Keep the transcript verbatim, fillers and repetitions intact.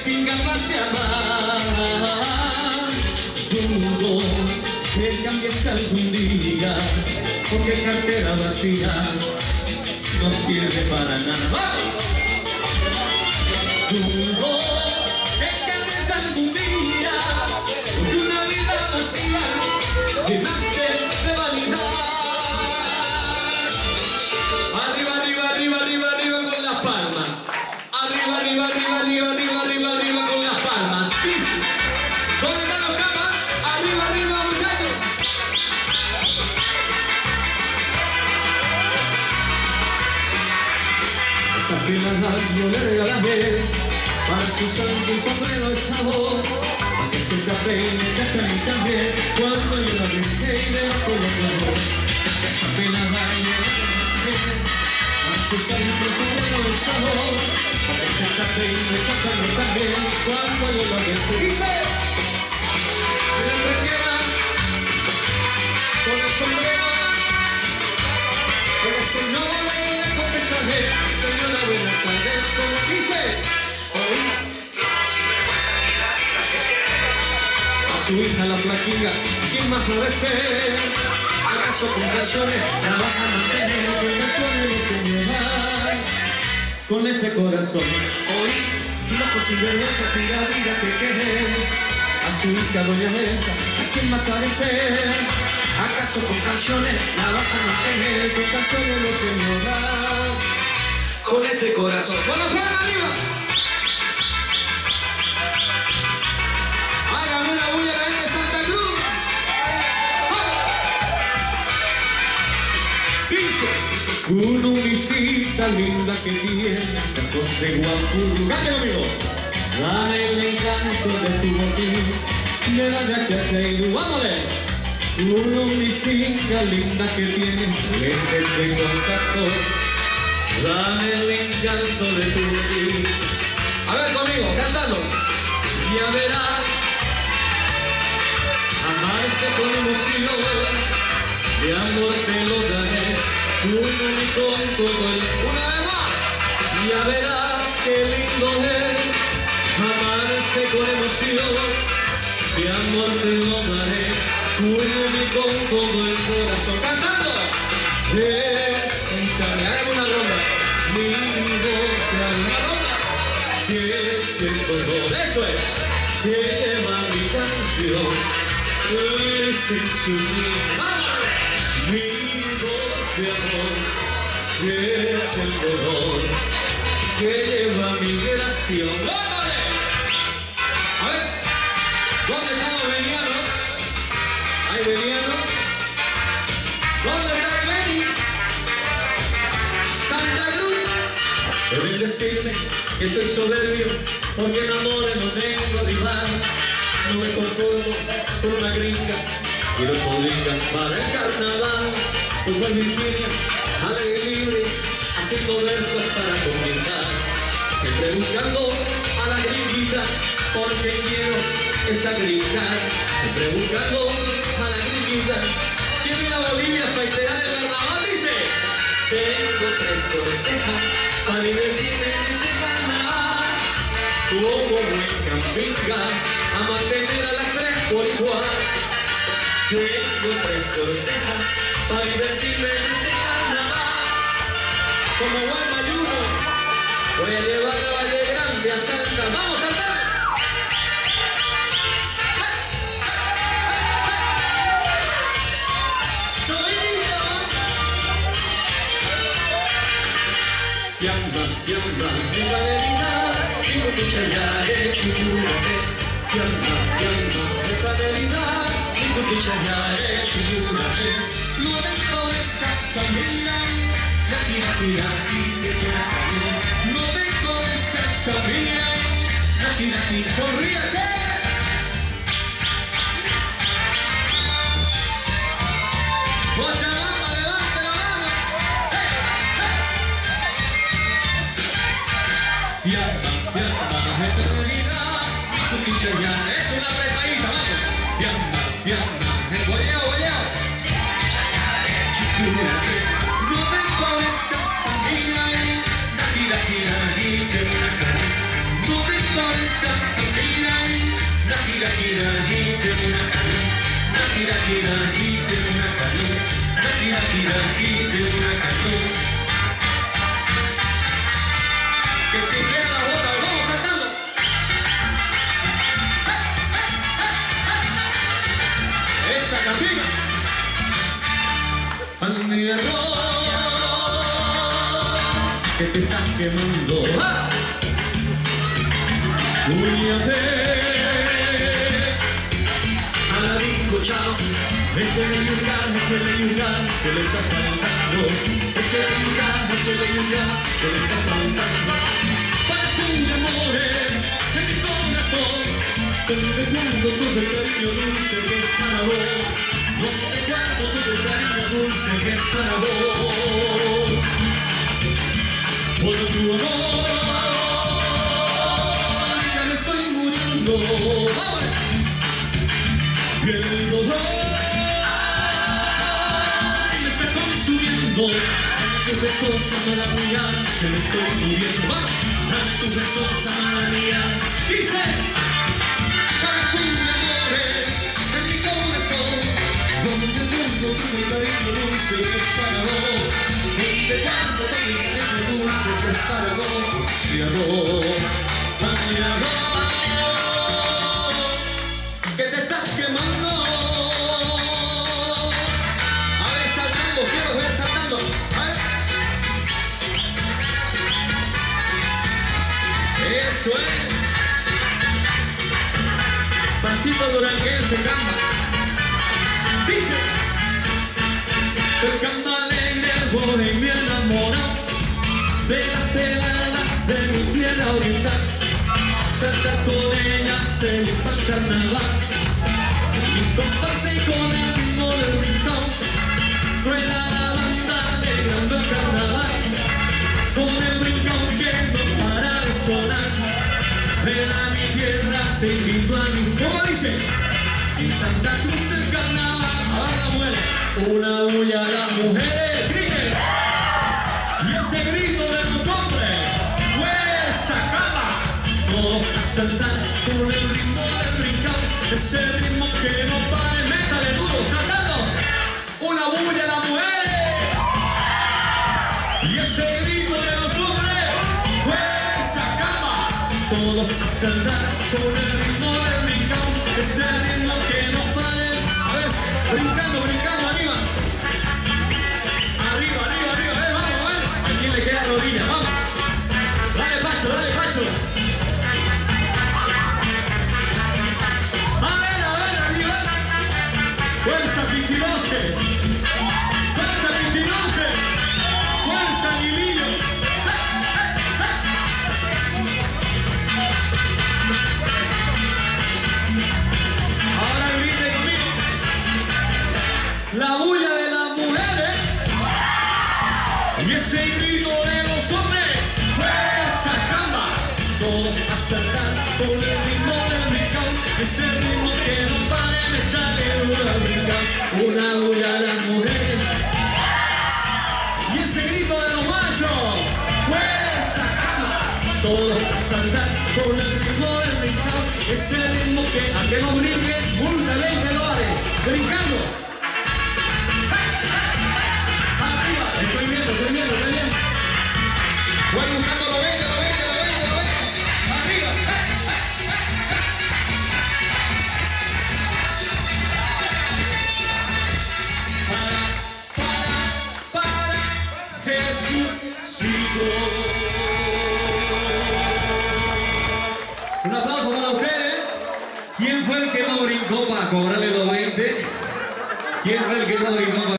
sin ganas de amar. Dudo que cambies algún día, porque cartera vacía no sirve para nada. Dudo que cambies algún día, porque una vida vacía llenaste de vanidad. Arriba, arriba, arriba, arriba, arriba con las palmas. Arriba, arriba, arriba, arriba, arriba, arriba, arriba con las palmas. ¿Dónde están los camas? Arriba, arriba, muchachos. Esa prima yo le regalé para su sangre y sombrero el sabor, para que se tape y me tape a mí también cuando yo la besé y le bajo los ojos. Esa pena yo le regalé para su sangre y sombrero el sabor, para que se tape y me tape a mí también cuando yo la besé. Dice, me la preñera con el sombrero, pero señora y le contestaré, señora buenas tardes, como dice. A su hija la flaquilla, ¿quién más puede ser? ¿Acaso con canciones la vas a mantener? Con canciones de señora, con este corazón. Hoy, loco sin vergüenza, tira vida que querer. A su hija doña Elsa, ¿a quién más ha de ser? ¿Acaso con canciones la vas a mantener? Con canciones de señora, con este corazón. ¡Con la palma arriba! Hágame una bulla a la gente de Santa Cruz. ¡Oh! Dice, una visita linda que tiene ojos de guapurru. ¡Cállate conmigo! Dame el encanto de tu botín, de la chacha y lu. ¡Vámonos! Una visita linda que tiene lentes de contacto. Dame el encanto de tu botín. A ver conmigo, cantando. Ya verás, amarse con emoción, de amor te lo daré, uno y con todo el... Una vez más. Ya verás qué lindo es, amarse con emoción, de amor te lo daré, uno y con todo el corazón. Cantando. Escúchame, hagamos una ronda. Mi voz te una ronda. Que es el dolor, eso es, que lleva mi canción. Es el sueño. Mi voz de amor, que es el dolor, que lleva migración. ¡Vámonos! A ver, ¿dónde están los venianos? ¿Hay venianos? ¿Dónde está el veni? Santa Cruz. Deben decirme que soy soberbio, porque en amores no tengo rival. No me conformo con una gringa, quiero poder para el carnaval. Pongo en Virginia, alegre y libre, haciendo versos para comentar. Siempre buscando a la gringuita, porque quiero esa gringa. Siempre buscando a la gringuita, que viene a Bolivia para integrar el carnaval. Dice, tengo tres cortejas para divertirme en este carnaval. Como buen campinga, a mantener a las tres por igual. Tengo tres cortejas para divertirme en este carnaval. Como buen mayuno, voy a llevar la Valle Grande a Santa. ¡Vamos a saltar! Yamba, yamba, viva veridad, digo que chayare, chuyurate. Yamba, yamba, viva veridad, digo que chayare, chuyurate. No dejo de esa familia, la tira, tira, tira, no dejo de esa familia, la tira, tira, sonríe, Cochabamba, levante la mano. ¡Hey! ¡Hey! Yamba, yamba, esta realidad, tu pinche ya es una retadita, vamos. Yamba, yamba, el guayao, guayao. No te pones a salir, la gira, gira, y te una cara. No te pones Santa Gira, na gira gira hite una canu, na gira gira hite una canu, na gira gira hite una canu. Que chiquea la boca, vamos saltando. Esa camina. Al mi arroz que te estás quemando. ¡Ah! Voy a ver a la disco, chao. Échale yugar, échale yugar, que le está faltando. Échale yugar, échale yugar, que le está faltando. Para tus amores, en mi corazón, donde guardo todo el cariño dulce que es para vos. Donde guardo todo el cariño dulce que es para vos. Por tu amor y el dolor me está consumiendo. Dame tus besos, amada mía, que me estoy muriendo. Dame tus besos, amada mía. Dice, para tus amores en mi corazón, donde guardo todo el cariño dulce que es para vos. Donde guardo todo el cariño dulce que es para vos. Mi amor, mi amor. Que te estás quemando. A ver, saltando, quiero ver saltando. A ver. Eso es. Pasito duranguense, camba. Dice. El camba alegre, el joven me enamorado de la pelada de mi piel oriental. Salta con ella, te lleva al carnaval. Y comparse con el ritmo del rincón. Rueda la banda alegrando el carnaval. Con el rincón que no para de sonar. Ven a mi tierra, te invito a mi... ¿Cómo dice? En Santa Cruz el carnaval. Ahora la mujer. Una bulla a las mujeres. ¡Griten! Y ese grito de los hombres. ¡Fuerza, cama! Todos a saltar con el ritmo del brincón. Ese ritmo que no pare, métale duro, saltando. Una bulla a la mujer. Y ese grito de los hombres. ¡Fuerza, cama! Todos a saltar con el ritmo del brincón. Ese ritmo que no pare. A ver, brincando, brincando, arriba. Arriba, arriba, arriba, a ver, vamos, a ver. ¿A quién le queda rodilla? Vamos. Dale, Pacho, dale, Pacho. ¡Fuerza, Pichilose! ¡Fuerza, Pichilose! ¡Fuerza, Guilillo! Ahora grite conmigo. La bulla de las mujeres y ese grito de los hombres. ¡Fuerza, camba! Todos a saltar con el ritmo del brincón. Ese ritmo que no pare, me está de duro a brincar. Una bulla a las mujeres y ese grito de los machos. ¡Fuerza, cama! Todos a saltar con el ritmo del brincón. Ese ritmo que a que no brinque, multa veinte dólares. Brincando. Arriba. Estoy viendo, estoy viendo, estoy viendo. Voy buscando lo veinte, lo veinte, lo veinte, lo veinte. Arriba. Un aplauso para ustedes. ¿Quién fue el que no brincó para cobrarle los veinte? ¿Quién fue el que no brincó para